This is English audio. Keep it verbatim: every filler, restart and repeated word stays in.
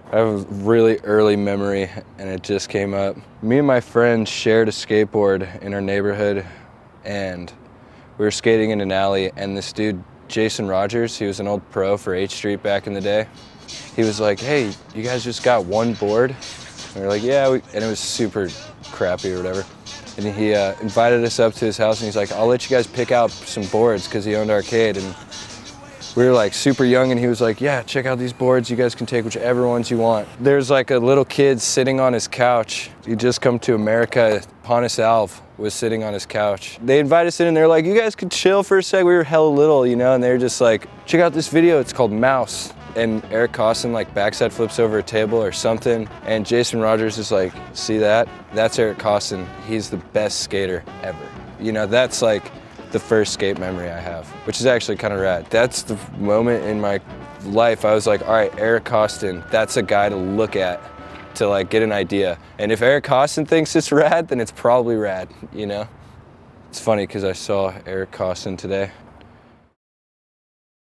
I have a really early memory and it just came up. Me and my friend shared a skateboard in our neighborhood and we were skating in an alley, and this dude, Jason Rogers, he was an old pro for H Street back in the day. He was like, hey, you guys just got one board? And we were like, yeah, we, and it was super crappy or whatever. And he uh, invited us up to his house and he's like, I'll let you guys pick out some boards because he owned arcade. And we were like super young and he was like, yeah, check out these boards. You guys can take whichever ones you want. There's like a little kid sitting on his couch. He just come to America. Pontus Alv was sitting on his couch. They invited us in and they're like, you guys could chill for a sec. We were hella little, you know, and they were just like, check out this video. It's called Mouse. And Eric Koston like backside flips over a table or something. And Jason Rogers is like, see that? That's Eric Koston. He's the best skater ever. You know, that's like the first skate memory I have, which is actually kind of rad. That's the moment in my life I was like, all right, Eric Koston, that's a guy to look at to like get an idea. And if Eric Koston thinks it's rad, then it's probably rad, you know? It's funny because I saw Eric Koston today.